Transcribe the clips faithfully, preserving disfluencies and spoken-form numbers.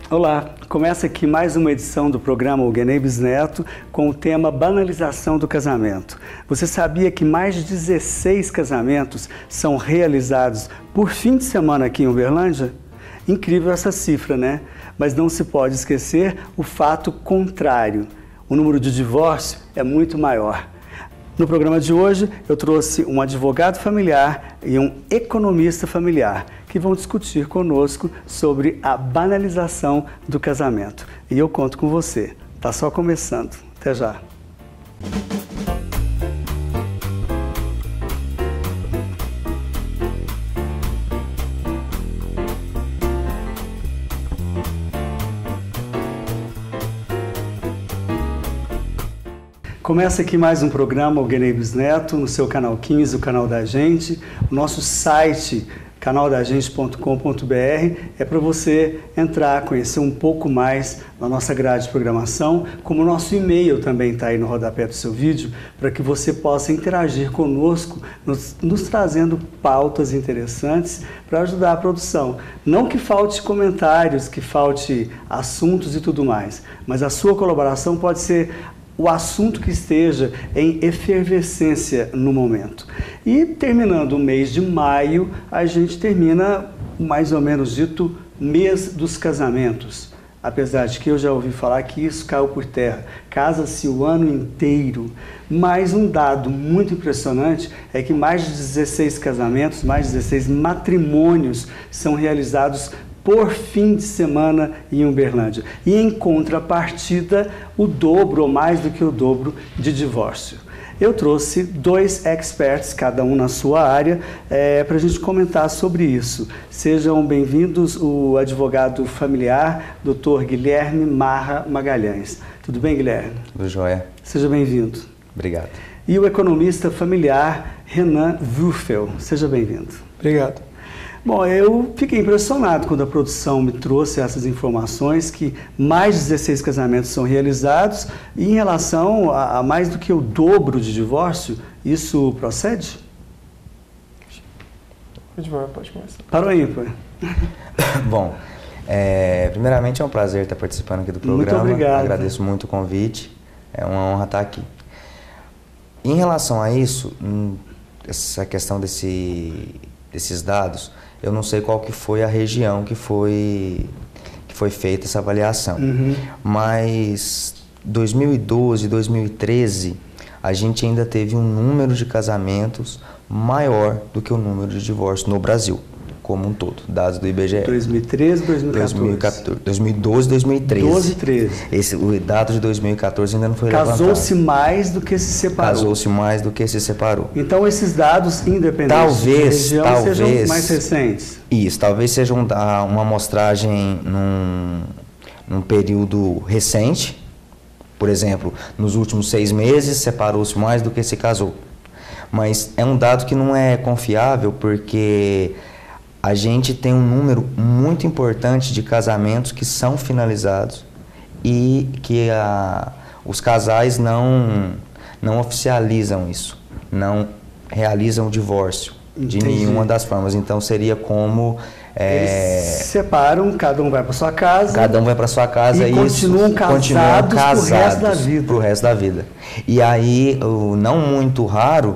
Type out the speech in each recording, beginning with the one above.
Olá, começa aqui mais uma edição do programa Huguenei Bisneto com o tema Banalização do Casamento. Você sabia que mais de dezesseis casamentos são realizados por fim de semana aqui em Uberlândia? Incrível essa cifra, né? Mas não se pode esquecer o fato contrário. O número de divórcio é muito maior. No programa de hoje, eu trouxe um advogado familiar e um economista familiar que vão discutir conosco sobre a banalização do casamento. E eu conto com você. Tá só começando. Até já. Começa aqui mais um programa Huguenei Bisneto, no seu canal quinze, o canal da gente. O nosso site, canal da gente ponto com ponto br, é para você entrar, conhecer um pouco mais da nossa grade de programação, como o nosso e-mail também está aí no rodapé do seu vídeo, para que você possa interagir conosco, nos, nos trazendo pautas interessantes para ajudar a produção. Não que falte comentários, que falte assuntos e tudo mais, mas a sua colaboração pode ser o assunto que esteja em efervescência no momento. E terminando o mês de maio, a gente termina mais ou menos dito mês dos casamentos. Apesar de que eu já ouvi falar que isso caiu por terra, casa-se o ano inteiro. Mas um dado muito impressionante é que mais de dezesseis casamentos, mais de dezesseis matrimônios são realizados por fim de semana em Uberlândia. E em contrapartida, o dobro ou mais do que o dobro de divórcio. Eu trouxe dois experts, cada um na sua área, é, para a gente comentar sobre isso. Sejam bem-vindos o advogado familiar, doutor Guilherme Marra Magalhães. Tudo bem, Guilherme? Tudo jóia. Seja bem-vindo. Obrigado. E o economista familiar Renan Würfel. Seja bem-vindo. Obrigado. Bom, eu fiquei impressionado quando a produção me trouxe essas informações que mais de dezesseis casamentos são realizados e em relação a, a mais do que o dobro de divórcio, isso procede? Pode começar. Para o ímpar. Bom, é, primeiramente é um prazer estar participando aqui do programa. Muito obrigado. Agradeço muito o convite, é uma honra estar aqui. Em relação a isso, essa questão desse, desses dados, eu não sei qual que foi a região que foi, que foi feita essa avaliação, uhum. Mas dois mil e doze, dois mil e treze, a gente ainda teve um número de casamentos maior do que o número de divórcios no Brasil, como um todo, dados do I B G E. dois mil e treze, dois mil e quatorze? dois mil e quatorze, dois mil e doze, dois mil e treze. doze e treze. Esse, o dado de dois mil e quatorze ainda não foi levantado. Casou-se mais do que se separou. Casou-se mais do que se separou. Então esses dados, independentes talvez, de região, talvez, sejam mais recentes? Isso, talvez seja um, uma amostragem num, num período recente. Por exemplo, nos últimos seis meses separou-se mais do que se casou. Mas é um dado que não é confiável porque a gente tem um número muito importante de casamentos que são finalizados e que a, os casais não, não oficializam isso, não realizam o divórcio. Entendi. De nenhuma das formas. Então seria como... É, eles se separam, cada um vai para sua casa. Cada um vai para sua casa e, e continuam, isso, casados continuam casados pro resto da vida. Pro resto da vida. E aí, não muito raro,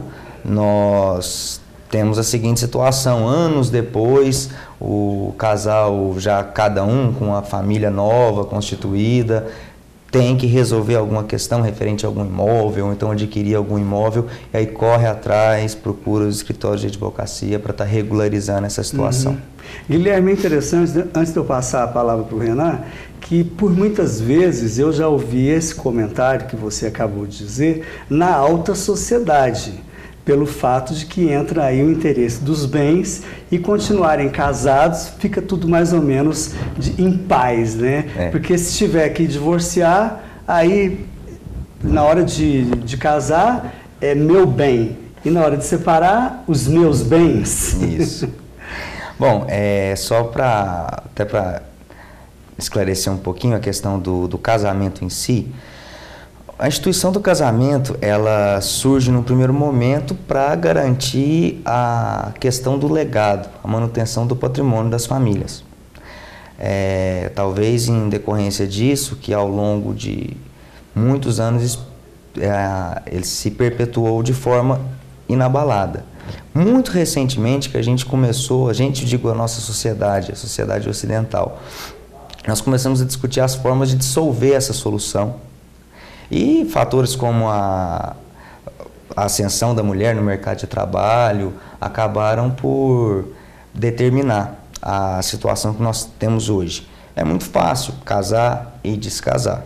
nós temos a seguinte situação: anos depois, o casal já cada um com a família nova, constituída, tem que resolver alguma questão referente a algum imóvel, ou então adquirir algum imóvel, e aí corre atrás, procura os escritórios de advocacia para estar tá regularizando essa situação. Uhum. Guilherme, é interessante, antes de eu passar a palavra para o Renan, que por muitas vezes eu já ouvi esse comentário que você acabou de dizer na alta sociedade, pelo fato de que entra aí o interesse dos bens e continuarem casados, fica tudo mais ou menos de, em paz, né? É. Porque se tiver que divorciar, aí na hora de, de casar é meu bem e na hora de separar, os meus bens. Isso. Bom, é, só para até para esclarecer um pouquinho a questão do, do casamento em si, a instituição do casamento, ela surge no primeiro momento para garantir a questão do legado, a manutenção do patrimônio das famílias. É, talvez em decorrência disso, que ao longo de muitos anos é, ele se perpetuou de forma inabalada. Muito recentemente que a gente começou, a gente, digo a nossa sociedade, a sociedade ocidental, nós começamos a discutir as formas de dissolver essa solução. E fatores como a, a ascensão da mulher no mercado de trabalho acabaram por determinar a situação que nós temos hoje. É muito fácil casar e descasar.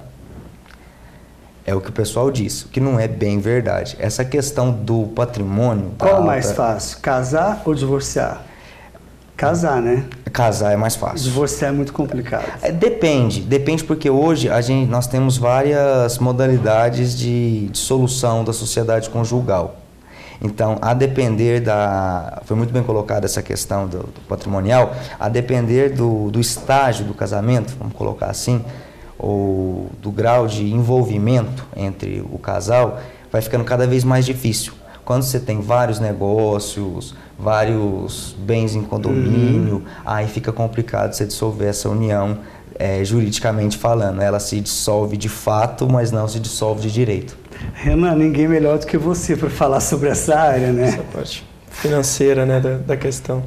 É o que o pessoal diz, o que não é bem verdade. Essa questão do patrimônio... Qual é mais fácil, casar ou divorciar? Casar, né? Casar é mais fácil. Divorciar é muito complicado. É, depende, depende porque hoje a gente, nós temos várias modalidades de, de solução da sociedade conjugal. Então, a depender da... Foi muito bem colocada essa questão do, do patrimonial. A depender do, do estágio do casamento, vamos colocar assim, ou do grau de envolvimento entre o casal, vai ficando cada vez mais difícil. Quando você tem vários negócios, vários bens em condomínio, uhum. aí fica complicado você dissolver essa união, é, juridicamente falando. Ela se dissolve de fato, mas não se dissolve de direito. Renan, ninguém melhor do que você para falar sobre essa área, né? Essa parte financeira, né, da, da questão.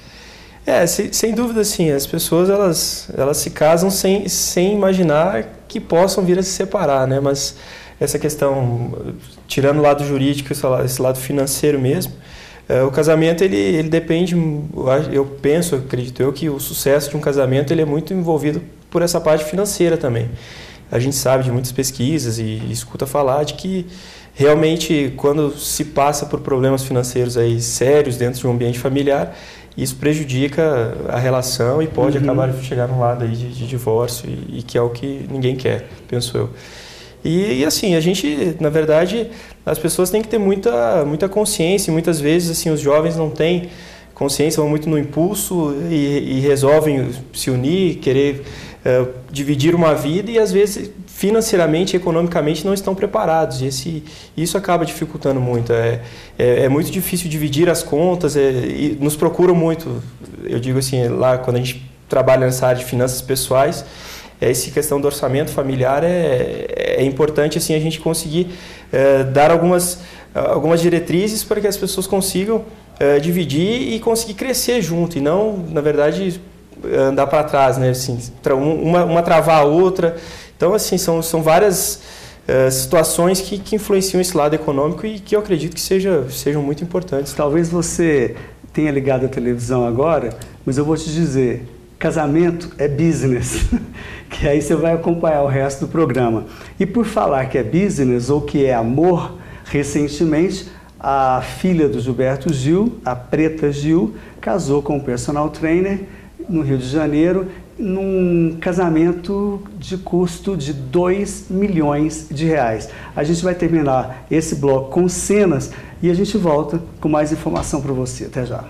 É, se, sem dúvida, sim, as pessoas elas, elas se casam sem, sem imaginar que possam vir a se separar, né? Mas essa questão, tirando o lado jurídico, esse lado financeiro mesmo, é, o casamento ele, ele depende, eu penso, acredito eu, que o sucesso de um casamento ele é muito envolvido por essa parte financeira também. A gente sabe de muitas pesquisas e, e escuta falar de que realmente quando se passa por problemas financeiros aí sérios dentro de um ambiente familiar, isso prejudica a relação e pode uhum. acabar de chegar num lado aí de, de divórcio e, e que é o que ninguém quer, penso eu. E, e assim, a gente, na verdade, as pessoas têm que ter muita, muita consciência e muitas vezes assim, os jovens não têm consciência, vão muito no impulso e, e resolvem se unir, querer uh, dividir uma vida e às vezes financeiramente e economicamente não estão preparados. E esse, isso acaba dificultando muito. É, é, é muito difícil dividir as contas, é, e nos procuram muito, eu digo assim, lá quando a gente trabalha nessa área de finanças pessoais, essa questão do orçamento familiar é, é importante assim, a gente conseguir é, dar algumas, algumas diretrizes para que as pessoas consigam é, dividir e conseguir crescer junto e não, na verdade, andar para trás, né? Assim, uma, uma travar a outra. Então, assim, são, são várias uh, situações que, que influenciam esse lado econômico e que eu acredito que seja, sejam muito importantes. Talvez você tenha ligado a televisão agora, mas eu vou te dizer, casamento é business, que aí você vai acompanhar o resto do programa. E por falar que é business ou que é amor, recentemente a filha do Gilberto Gil, a Preta Gil, casou com um personal trainer no Rio de Janeiro, num casamento de custo de dois milhões de reais. A gente vai terminar esse bloco com cenas e a gente volta com mais informação para você. Até já.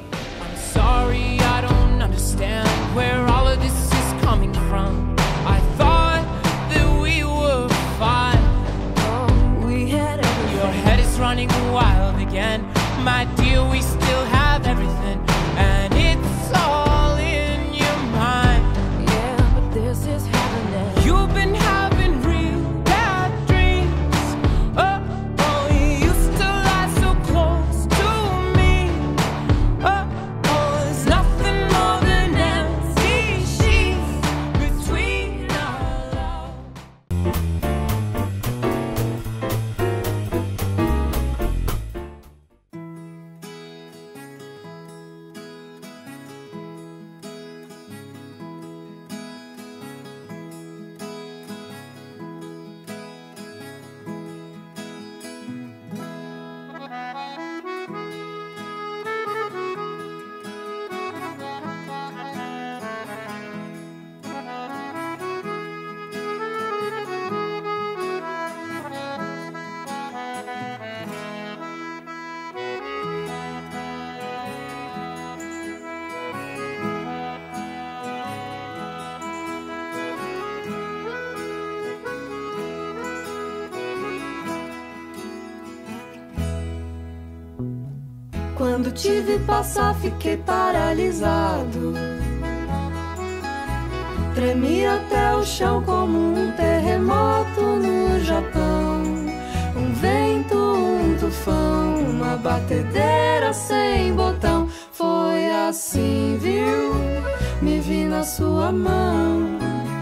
Quando te vi passar, fiquei paralisado. tremia até o chão como um terremoto no Japão. Um vento, um tufão, uma batedeira sem botão. Foi assim, viu? Me vi na sua mão.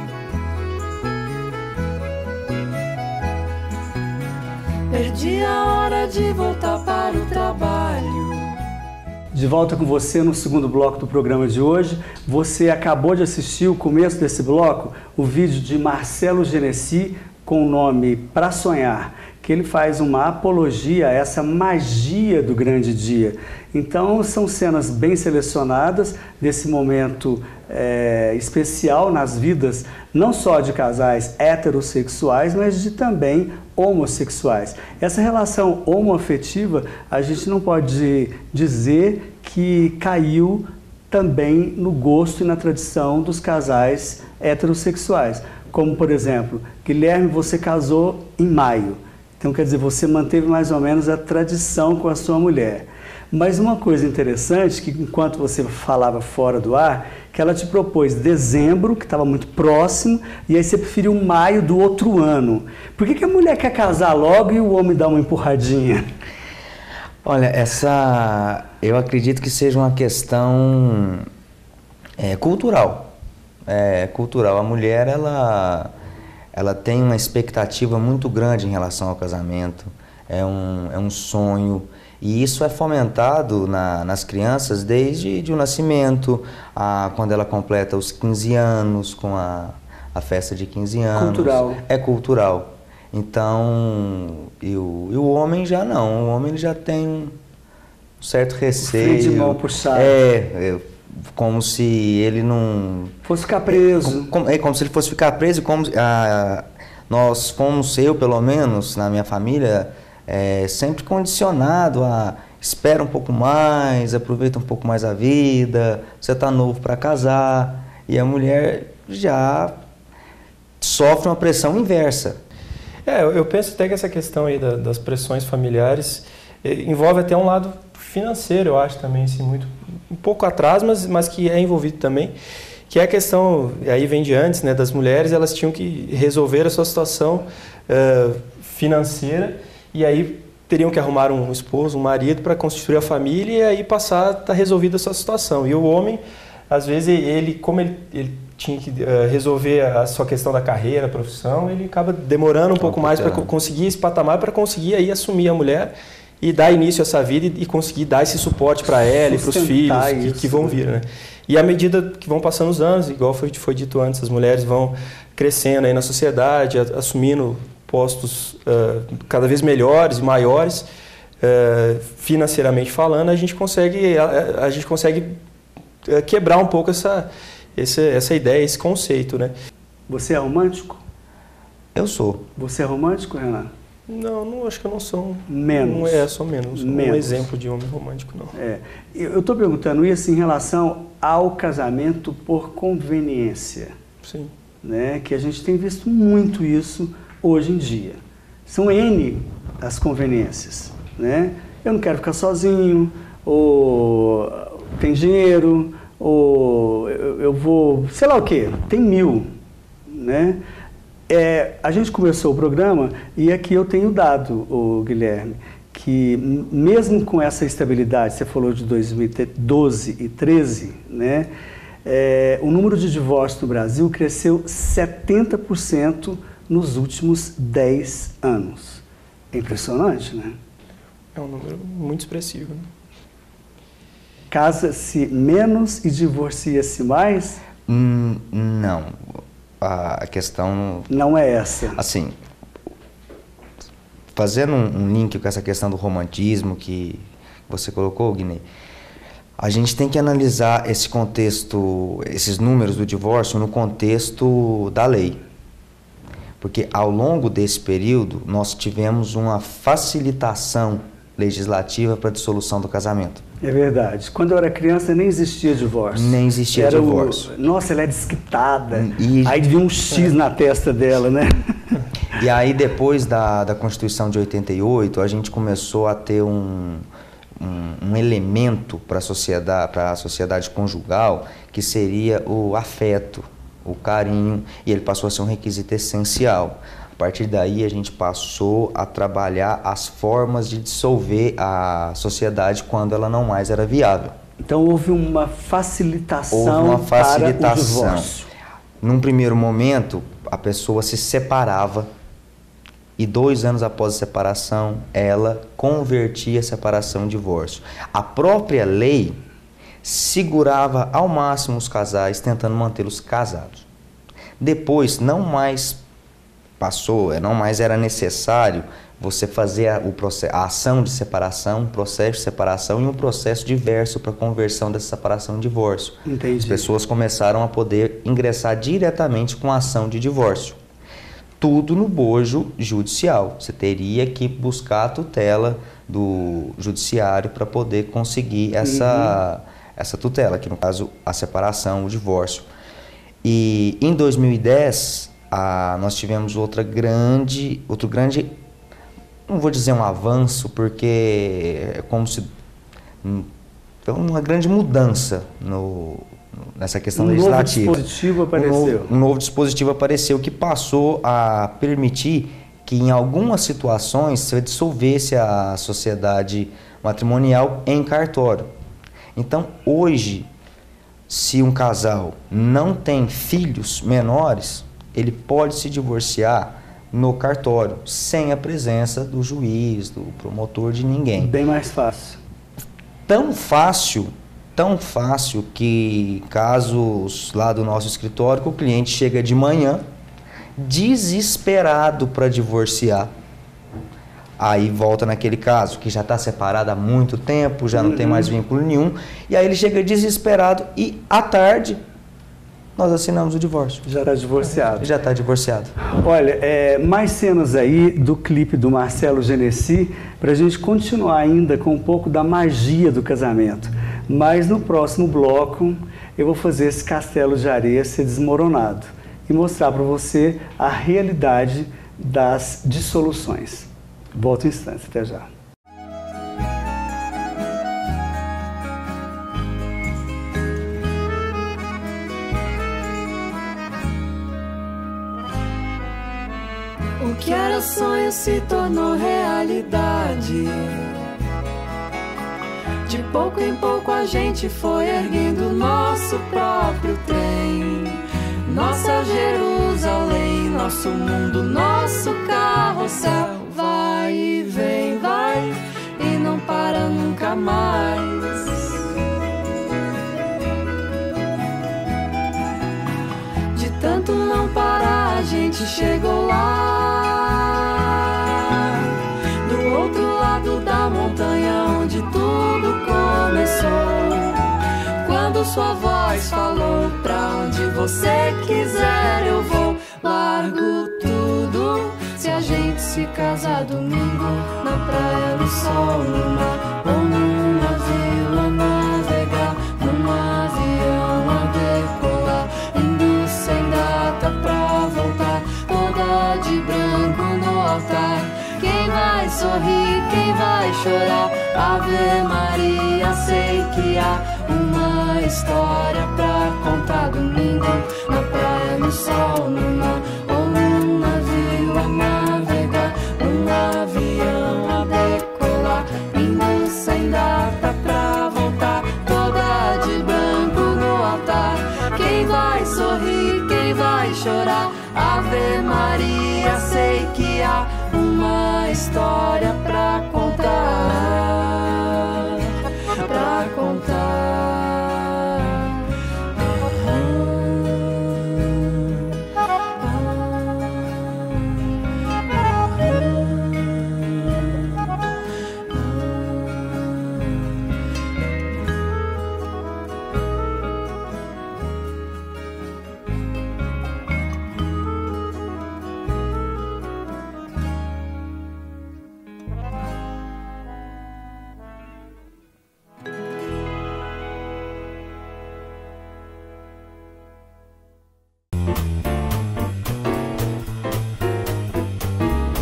Perdi a hora de voltar para o trabalho. De volta com você no segundo bloco do programa de hoje. Você acabou de assistir o começo desse bloco, o vídeo de Marcelo Genesi com o nome Pra Sonhar, que ele faz uma apologia a essa magia do grande dia. Então são cenas bem selecionadas desse momento é, especial nas vidas não só de casais heterossexuais, mas de também homossexuais. Essa relação homoafetiva a gente não pode dizer que caiu também no gosto e na tradição dos casais heterossexuais. Como, por exemplo, Guilherme, você casou em maio. Então, quer dizer, você manteve mais ou menos a tradição com a sua mulher. Mas uma coisa interessante, que enquanto você falava fora do ar, que ela te propôs dezembro, que estava muito próximo, e aí você preferiu maio do outro ano. Por que que a mulher quer casar logo e o homem dá uma empurradinha? Olha, essa... eu acredito que seja uma questão é, cultural. É, cultural. A mulher, ela... ela tem uma expectativa muito grande em relação ao casamento, é um, é um sonho, e isso é fomentado na, nas crianças desde de o nascimento, a, quando ela completa os quinze anos, com a, a festa de quinze anos. Cultural. É cultural. Então, e o, e o homem já não, o homem ele já tem um certo receio. Freio de mão puxado. É, é como se ele não... Fosse ficar preso. Como, é como se ele fosse ficar preso, como ah, nós fomos, eu pelo menos, na minha família, é, sempre condicionado a espera um pouco mais, aproveita um pouco mais a vida, você está novo para casar, e a mulher já sofre uma pressão inversa. É, eu penso até que essa questão aí da, das pressões familiares envolve até um lado financeiro, eu acho também, assim, muito, um pouco atrás, mas, mas que é envolvido também, que é a questão, aí vem de antes, né, das mulheres, elas tinham que resolver a sua situação uh, financeira, e aí teriam que arrumar um esposo, um marido para constituir a família e aí passar a estar resolvida a sua situação. E o homem, às vezes, ele, como ele, ele tinha que uh, resolver a sua questão da carreira, a profissão, ele acaba demorando um oh, pouco mais para conseguir esse patamar, para conseguir aí assumir a mulher e dar início a essa vida e, e conseguir dar esse suporte para ela e para os filhos que, que vão vir, né? E à medida que vão passando os anos, igual foi, foi dito antes, as mulheres vão crescendo aí na sociedade, a, assumindo postos uh, cada vez melhores e maiores, uh, financeiramente falando, a gente consegue, a, a gente consegue uh, quebrar um pouco essa, essa, essa ideia, esse conceito, né? Você é romântico? Eu sou. Você é romântico, Renan? Não, não, acho que eu não sou. Menos. Não é, sou menos. menos. Um exemplo de homem romântico, não. É. Eu estou perguntando isso em relação ao casamento por conveniência. Sim. Né? Que a gente tem visto muito isso hoje em dia. São N as conveniências, né? Eu não quero ficar sozinho, ou tem dinheiro, ou eu, eu vou, sei lá o quê, tem mil, né? É, a gente começou o programa e aqui eu tenho dado, o Guilherme, que mesmo com essa estabilidade, você falou de dois mil e doze e treze, né? É, o número de divórcios no Brasil cresceu setenta por cento nos últimos dez anos. É impressionante, né? É um número muito expressivo, né? Casa-se menos e divorcia-se mais? Hum, não. A questão... Não é essa. Assim, fazendo um, um link com essa questão do romantismo que você colocou, Guinê, a gente tem que analisar esse contexto, esses números do divórcio no contexto da lei. Porque ao longo desse período, nós tivemos uma facilitação legislativa para a dissolução do casamento. É verdade. Quando eu era criança, nem existia divórcio. Nem existia era divórcio. O... Nossa, ela é desquitada. E... Aí devia um X na testa dela, né? E aí, depois da, da Constituição de oitenta e oito, a gente começou a ter um, um, um elemento para a sociedade, para a sociedade conjugal, que seria o afeto, o carinho, e ele passou a ser um requisito essencial. A partir daí, a gente passou a trabalhar as formas de dissolver a sociedade quando ela não mais era viável. Então houve uma facilitação, houve uma facilitação. para o divórcio. Num primeiro momento, a pessoa se separava e dois anos após a separação, ela convertia a separação em divórcio. A própria lei segurava ao máximo os casais, tentando mantê-los casados. Depois, não mais passou, não mais era necessário você fazer a, o processo, a ação de separação, um processo de separação e um processo diverso para conversão dessa separação em divórcio. Entendi. As pessoas começaram a poder ingressar diretamente com a ação de divórcio. Tudo no bojo judicial. Você teria que buscar a tutela do judiciário para poder conseguir essa, uhum. essa tutela, que no caso a separação, o divórcio. E em dois mil e dez, a, nós tivemos outra grande, outro grande, não vou dizer um avanço, porque é como se foi uma grande mudança no, nessa questão um legislativa. Um novo dispositivo apareceu. Um novo, um novo dispositivo apareceu que passou a permitir que em algumas situações se dissolvesse a sociedade matrimonial em cartório. Então, hoje, se um casal não tem filhos menores, ele pode se divorciar no cartório, sem a presença do juiz, do promotor, de ninguém. Bem mais fácil. Tão fácil, tão fácil que casos lá do nosso escritório, que o cliente chega de manhã, desesperado para divorciar. Aí volta naquele caso, que já está separado há muito tempo, já não uhum. tem mais vínculo nenhum, e aí ele chega desesperado e, à tarde, nós assinamos o divórcio. Já está divorciado. Já está divorciado. Olha, é, mais cenas aí do clipe do Marcelo Genesi, para a gente continuar ainda com um pouco da magia do casamento. Mas no próximo bloco, eu vou fazer esse castelo de areia ser desmoronado e mostrar para você a realidade das dissoluções. Volto em instante, até já. O que era sonho se tornou realidade. De pouco em pouco a gente foi erguendo nosso próprio trem. Nossa Jerusalém, nosso mundo, nosso carrossel. Vai e vem, vai e não para nunca mais. De tanto não parar, a gente chegou lá, do outro lado da montanha onde tudo começou. Quando sua voz falou, pra onde você quiser eu vou. Largo tudo se a gente se casar domingo, na praia, no sol, no mar, ou num navio a navegar, num avião a decolar, indo sem data pra voltar, toda de branco no altar. Quem vai sorrir, quem vai chorar? Ave Maria, sei que há uma história pra contar domingo, na praia, no sol, no mar, ou num navio a navegar, num avião a decolar, indo sem data pra voltar, toda de branco no altar. Quem vai sorrir, quem vai chorar? Ave Maria, sei que há uma história pra contar, pra contar.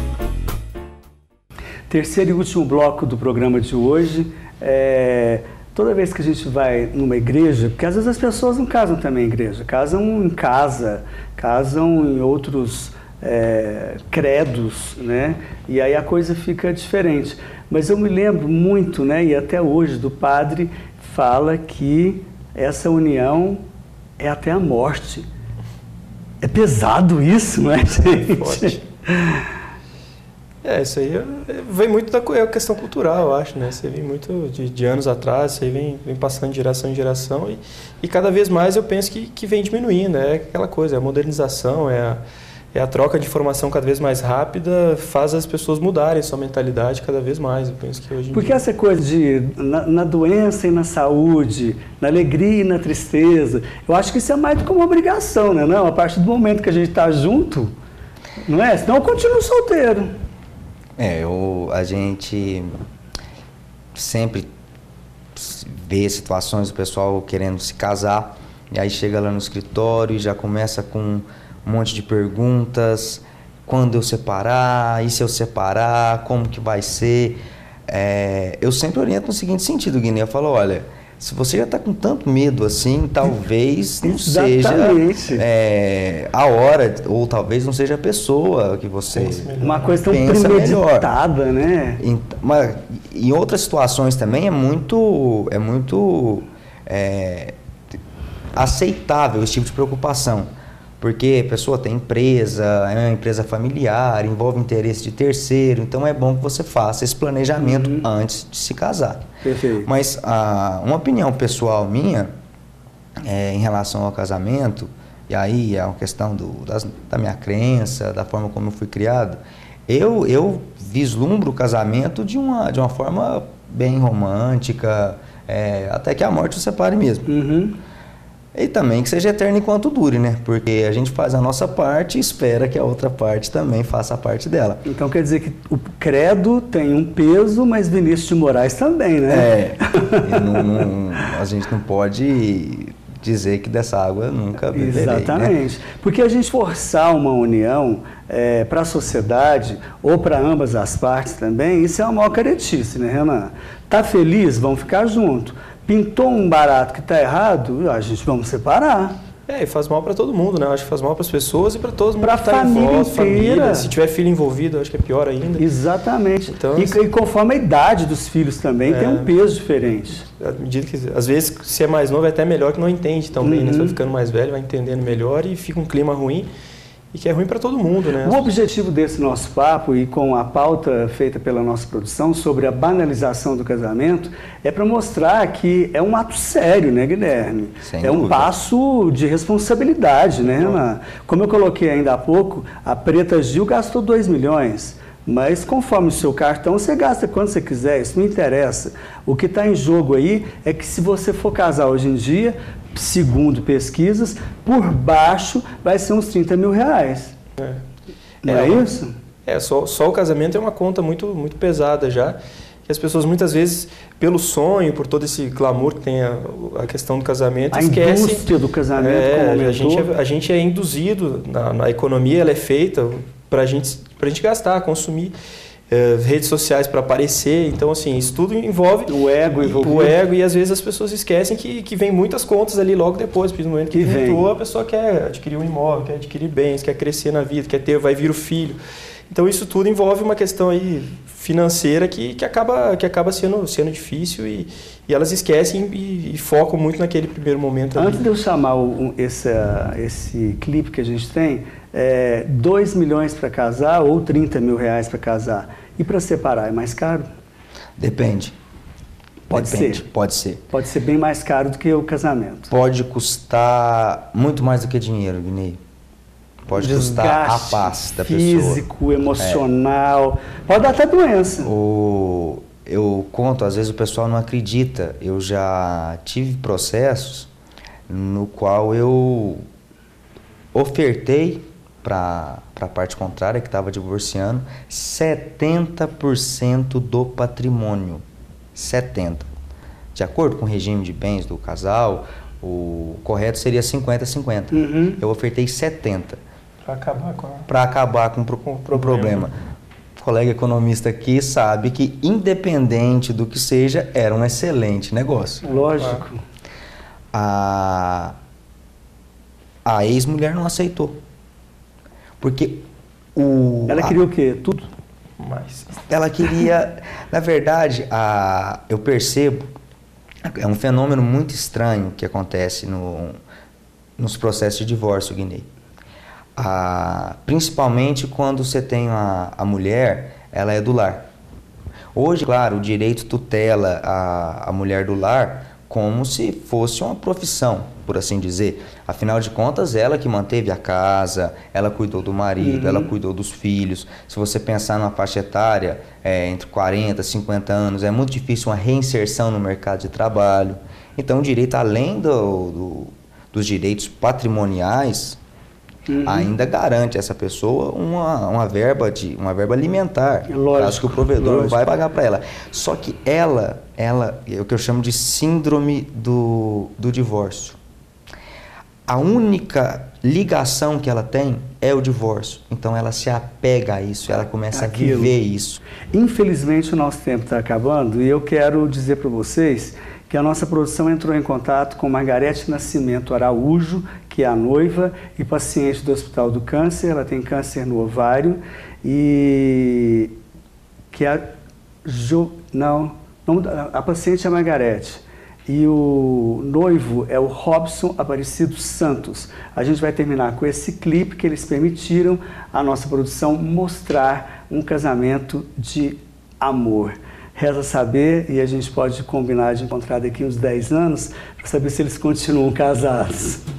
Terceiro e último bloco do programa de hoje, é, toda vez que a gente vai numa igreja, porque às vezes as pessoas não casam também em igreja, casam em casa, casam em outros é, credos, né? E aí a coisa fica diferente. Mas eu me lembro muito, né, e até hoje, do padre fala que essa união é até a morte. É pesado isso, não é, gente? É, isso aí vem muito da questão cultural, eu acho, né? Você vem muito de, de anos atrás, isso aí vem, vem passando de geração em geração e, e cada vez mais eu penso que, que vem diminuindo, é aquela coisa, é a modernização, é a, é a troca de informação cada vez mais rápida, faz as pessoas mudarem sua mentalidade cada vez mais, eu penso que hoje em Porque dia... essa coisa de, na, na doença e na saúde, na alegria e na tristeza, eu acho que isso é mais do que uma obrigação, né? Não, a partir do momento que a gente está junto, não é? Senão eu continuo solteiro. É, eu, a gente sempre vê situações do pessoal querendo se casar, e aí chega lá no escritório e já começa com um monte de perguntas, quando eu separar, e se eu separar, como que vai ser? É, eu sempre oriento no seguinte sentido, Guiné, eu falo, olha, se você já está com tanto medo assim, talvez não seja é, a hora, ou talvez não seja a pessoa que você uma coisa tão pensa premeditada, melhor. Né? Em, mas, em outras situações também é muito, é muito é, aceitável esse tipo de preocupação. Porque a pessoa tem empresa, é uma empresa familiar, envolve interesse de terceiro, então é bom que você faça esse planejamento uhum. antes de se casar. Perfeito. Mas ah, uma opinião pessoal minha é, em relação ao casamento, e aí é uma questão do, das, da minha crença, da forma como eu fui criado, eu, eu vislumbro o casamento de uma, de uma forma bem romântica, é, até que a morte o separe mesmo. Uhum. E também que seja eterno enquanto dure, né? Porque a gente faz a nossa parte e espera que a outra parte também faça a parte dela. Então quer dizer que o credo tem um peso, mas Vinícius de Moraes também, né? É, e não, não, a gente não pode dizer que dessa água nunca beberei. Exatamente. Né? Porque a gente forçar uma união é, para a sociedade, ou para ambas as partes também, isso é uma maior caretice, né, Renan? Tá feliz? Vamos ficar junto. Pintou um barato que está errado, a gente vamos separar. É, e faz mal para todo mundo, né? Eu acho que faz mal para as pessoas e para todos mundo que está em volta, família. Se tiver filho envolvido, eu acho que é pior ainda. Exatamente. Então, e, e conforme a idade dos filhos também, é, tem um peso diferente. À medida que, às vezes, se é mais novo, é até melhor que não entende tão bem, uhum. né? Você vai ficando mais velho, vai entendendo melhor e fica um clima ruim. E que é ruim para todo mundo, né? O objetivo desse nosso papo, e com a pauta feita pela nossa produção sobre a banalização do casamento, é para mostrar que é um ato sério, né, Guilherme? Sem é um dúvida. passo de responsabilidade, né, Renan? Como eu coloquei ainda há pouco, a Preta Gil gastou dois milhões. Mas conforme o seu cartão, você gasta quando você quiser, isso não interessa. O que está em jogo aí é que se você for casar hoje em dia, segundo pesquisas, por baixo vai ser uns trinta mil reais. É. Não é, é isso? É, só, só o casamento é uma conta muito, muito pesada já. Que as pessoas muitas vezes, pelo sonho, por todo esse glamour que tem a, a questão do casamento, a esquecem... A indústria do casamento, é, como aumentou. A gente é, a gente é induzido, na, na economia ela é feita para gente, a gente gastar, consumir. Uh, redes sociais para aparecer, então assim, isso tudo envolve o ego envolvido. O ego, e às vezes as pessoas esquecem que, que vem muitas contas ali logo depois, porque no momento que, que juntou, a pessoa quer adquirir um imóvel, quer adquirir bens, quer crescer na vida, quer ter, vai vir o filho. Então isso tudo envolve uma questão aí financeira que, que acaba, que acaba sendo, sendo difícil e, e elas esquecem e, e focam muito naquele primeiro momento. Antes ali. de eu chamar o, esse, esse clipe que a gente tem, é, dois milhões para casar ou trinta mil reais para casar. E para separar, é mais caro? Depende. Pode Depende. ser? Pode ser. Pode ser bem mais caro do que o casamento. Pode custar muito mais do que dinheiro, Guinei. Pode Desgaste custar a paz da físico, pessoa. Físico, emocional. É. Pode dar até doença. O, eu conto, às vezes o pessoal não acredita. Eu já tive processos no qual eu ofertei para a parte contrária, que estava divorciando, setenta por cento do patrimônio. setenta por cento. De acordo com o regime de bens do casal, o correto seria cinquenta a cinquenta. Uhum. Eu ofertei setenta por cento. Para acabar com a... Para acabar com, com, com o problema. problema. colega economista aqui sabe que, independente do que seja, era um excelente negócio. Lógico. A, a ex-mulher não aceitou. Porque o... Ela a, queria o quê? Tudo? Mas... Ela queria... Na verdade, a, eu percebo... É um fenômeno muito estranho que acontece no, nos processos de divórcio, Guinei. A, principalmente quando você tem a, a mulher, ela é do lar. Hoje, claro, o direito tutela a, a mulher do lar como se fosse uma profissão, por assim dizer. Afinal de contas, ela que manteve a casa, ela cuidou do marido, uhum. ela cuidou dos filhos. Se você pensar numa faixa etária é, entre quarenta e cinquenta anos, é muito difícil uma reinserção no mercado de trabalho. Então, o direito, além do, do, dos direitos patrimoniais, uhum. ainda garante a essa pessoa uma, uma, verba, de, uma verba alimentar, caso que o provedor lógico. vai pagar para ela. Só que ela, ela, é o que eu chamo de síndrome do, do divórcio. A única ligação que ela tem é o divórcio. Então ela se apega a isso, ela começa Aquilo. a viver isso. Infelizmente o nosso tempo está acabando e eu quero dizer para vocês que a nossa produção entrou em contato com Margarete Nascimento Araújo, que é a noiva e paciente do Hospital do Câncer. Ela tem câncer no ovário e que a jo... não, não, a paciente é a Margarete e o noivo é o Robson Aparecido Santos. A gente vai terminar com esse clipe que eles permitiram a nossa produção mostrar um casamento de amor. Reza saber, e a gente pode combinar de encontrar daqui uns dez anos para saber se eles continuam casados.